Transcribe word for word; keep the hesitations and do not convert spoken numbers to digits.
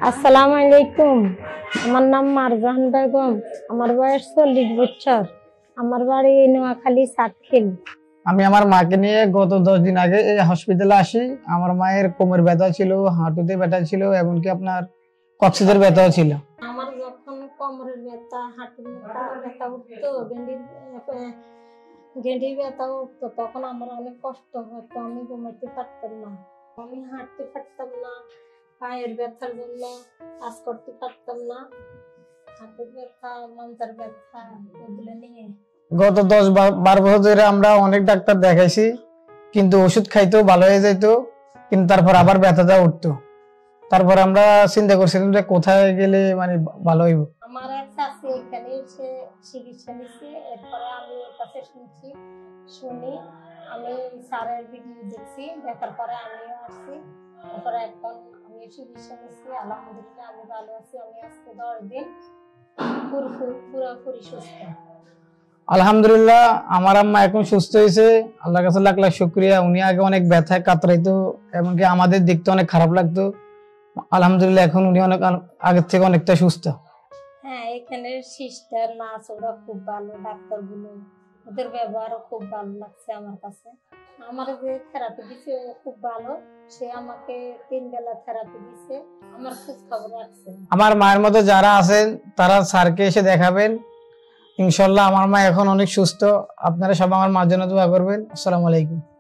আসসালামু আলাইকুম। আমার নাম মারজাহান বেগম। আমার বয়স চল্লিশ বছর। আমার বাড়ি নোয়াখালী সাতখিল। আমি আমার মাকে নিয়ে গত দশ দিন আগে এই হসপিটালে আসি। আমার মায়ের কোমর ব্যথা ছিল, হাঁটুতে ব্যথা ছিল, এমনকি আপনার কক্সিদের ব্যথাও ছিল। আমার যখন কোমরের ব্যথা, হাঁটুর ব্যথা ব্যথা উঠতো, গেন্ডির গেন্ডির ব্যথা উঠতো, তখন আমার অনেক কষ্ট হতো। আমি ঘুমাইতে পারতাম না, আমি হাঁটতে পারতাম না, পায়ের ব্যথার জন্য কাজ করতে পারতাম না, হাঁটুর ব্যথা, মাথার ব্যথা, এগুলো নিয়ে গত দশ বারো বছর ধরে আমরা অনেক ডাক্তার দেখাইছি, কিন্তু ওষুধ খাইতো ভালো হয়ে যাইতো, কিন্তু তারপর আবার ব্যথাটা উঠতো। তারপর আমরা চিন্তা করছিলাম যে কোথায় গেলে মানে ভালো হইব। আমার এক চাচি এখানে এসে চিকিৎসা নিচ্ছে, এরপরে আমি ওর কাছে শুনছি, শুনি আমি স্যারের ভিডিও দেখছি, দেখার পরে আমিও আসছি। তারপরে এখন আমি চিকিৎসা নিচ্ছি, আলহামদুলিল্লাহ আমি ভালো আছি। আমি আজকে দশ দিন পুরোপুরি সুস্থ। আলহামদুলিল্লাহ আমার আম্মা এখন সুস্থ হয়েছে, আল্লাহর কাছে লাখ লাখ শুকরিয়া। উনি আগে অনেক ব্যথায় কাতরাইতো, এমনকি আমাদের দেখতে অনেক খারাপ লাগতো। আলহামদুলিল্লাহ এখন উনি অনেক আগের থেকে অনেকটা সুস্থ। হ্যাঁ, এখানের সিস্টার নার্স ওরা খুব ভালো, ডাক্তারগুলো ওদের ব্যবহারও খুব ভালো লাগছে আমার কাছে। আমার যে থেরাপি দিছে ও খুব ভালো, সে আমাকে তিন বেলা থেরাপি দিছে, আমার খোঁজ খবর রাখছে। আমার মায়ের মতো যারা আছেন তারা স্যারকে এসে দেখাবেন, ইনশাল্লাহ আমার মা এখন অনেক সুস্থ। আপনারা সবাই আমার মার জন্য দোয়া করবেন। আসসালামু আলাইকুম।